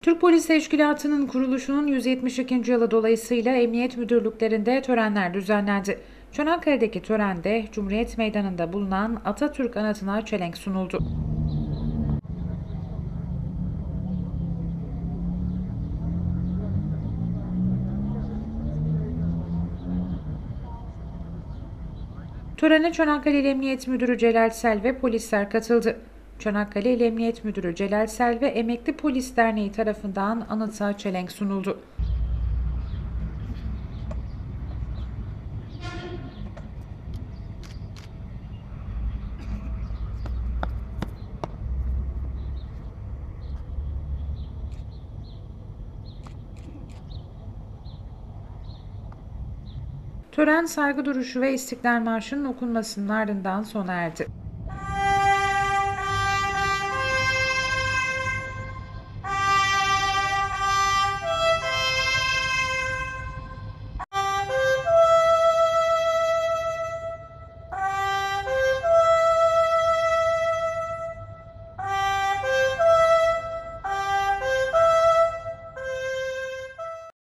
Türk Polis Teşkilatı'nın kuruluşunun 172. yılı dolayısıyla emniyet müdürlüklerinde törenler düzenlendi. Çanakkale'deki törende Cumhuriyet Meydanı'nda bulunan Atatürk anıtına çelenk sunuldu. Törene Çanakkale İl Emniyet Müdürü Celal Sel ve polisler katıldı. Çanakkale İl Emniyet Müdürü Celal Sel ve Emekli Polis Derneği tarafından anıta çelenk sunuldu. Tören saygı duruşu ve İstiklal Marşı'nın okunmasının ardından sona erdi.